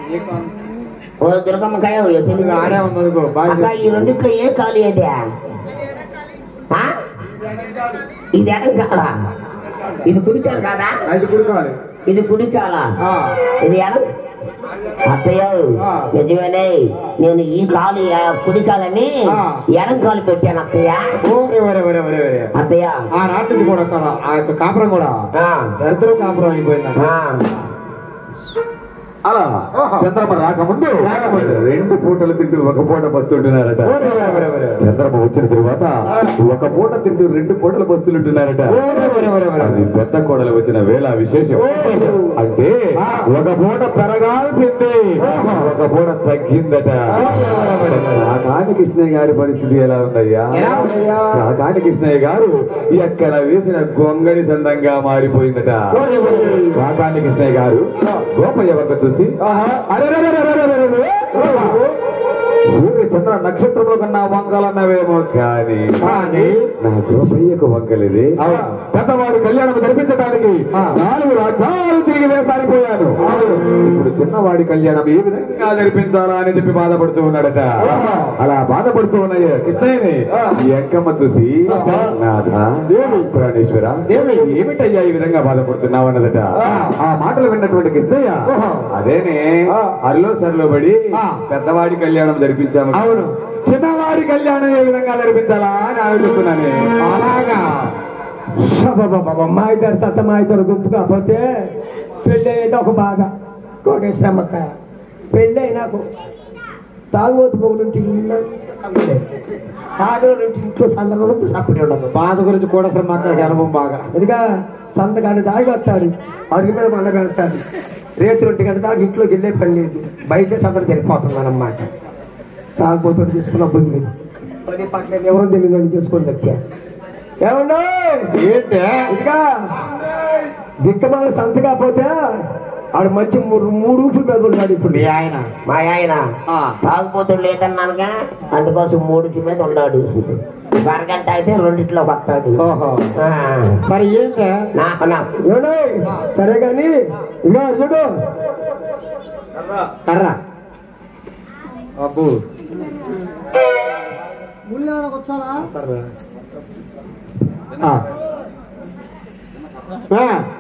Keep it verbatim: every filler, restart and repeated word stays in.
ఓ దుర్గమ్మకాయ తెలుగు ఆడే ఉన్నది అక్క ఈ రెండిట్లో ఏ కాలు ఏదే ఇది ఎడంకాల ఇది కుడికాలు కాదా ఇది కుడికాలి ఇది కుడికాల ఇది ఎడం అత్తయ్య నిజమేనే నేను ఈ కాలు కుడికాలని ఎడం కాలు పెట్టాను అత్తయ్య అత్తయ్య ఆ నాటి నుంచి కూడా ఆ యొక్క కాపురం కూడా దరిద్రం కాపురం అయిపోయింది. అలా చంద్రమ రాకముందు రెండు పూటలు తింటూ ఒక పూట బస్తుంటున్నారట. చంద్రమ వచ్చిన తరువాత ఒక పూట తింటూ రెండు పూటలు బస్తులుంటున్నారట. అది పెద్ద కోడలు వచ్చిన వేళ విశేషం. అంటే ఒక పూట పెరగాల్సింది ఒక పూట తగ్గిందట. కాకాని కృష్ణయ్య గారి పరిస్థితి ఎలా ఉందయ్యా? కాకాని కృష్ణయ్య గారు ఎక్కడ వేసిన గొంగడి సందంగా మారిపోయిందట. కాకాని కృష్ణయ్య గారు గోపయ్య వంక చూసి సూర్య చంద్ర నక్షత్రంలో కన్నా వంకలన్నవేమో కానీ నా గోపయ్యకు వంకలేది. పెద్దవాడు కళ్యాణం జరిపించడానికి నాలుగు రాజ్యాలు తిరిగి వేసారిపోయాను. ఇప్పుడు చిన్నవాడి కళ్యాణం ఏ విధంగా జరిపించాలా అని చెప్పి బాధపడుతూ ఉన్నాడట. అలా బాధపడుతూ ఉన్నాయి కృష్ణయ్యని ఈ అంకమ్మ చూసి నాథ ప్రాణేశ్వర ఏమిటయ్యా ఈ విధంగా బాధపడుతున్నావు అన్నదట. ఆ మాటలు విన్నటువంటి కృష్ణయ్య అదేనే అరలో సరిలో పడి పెద్దవాడి కళ్యాణం జరిపించాము. అవును, చిన్నవాడి కళ్యాణం ఏ విధంగా జరిపించాలా అని ఆలోచిస్తున్నాను. అలాగా మా ఇద్దరు సత్త మా ఇద్దరు గుంపు కాకపోతే పెళ్ళి అయ్యేది ఒక బాగా కోటేశ్వరమ్మక్క పెళ్ళి అయినాకు తాగుబోతు పొగులుంటే తాగులో ఇంట్లో సందర్భం ఉండదు, సప్పుడు ఉండదు. బాధ గురించి కూడా శ్రమక్క అనుభవం బాగా ఇదిగా సందగాడి దాగి వస్తాడు, అడుగు మీద పండ పెడతాడు. రేతి రొంటి గంట దాకా ఇంట్లోకి వెళ్ళే పని లేదు, బయటే సందరు జరిపోతున్నాను అన్నమాట. తాగుబోతుడు తీసుకున్న బుద్ధి పని పట్ల ఎవరో తెలియని చేసుకొని వచ్చా. ఏమన్నా ఏంటే ఇదిగా దిక్కమాల సంత కాకపోతే ఆడు మంచి మూడు ఊపుల మీద ఉన్నాడు. ఇప్పుడు మీ ఆయన మా ఆయన తాగుపోతుడు లేదన్నానుగా, అందుకోసం మూడుకి మీద ఉన్నాడు. అరగంట అయితే రెండిట్లోకి వస్తాడు. సరే ఏంటే సరే కానీ ఇక చూడు కర్రా అబ్బు సరే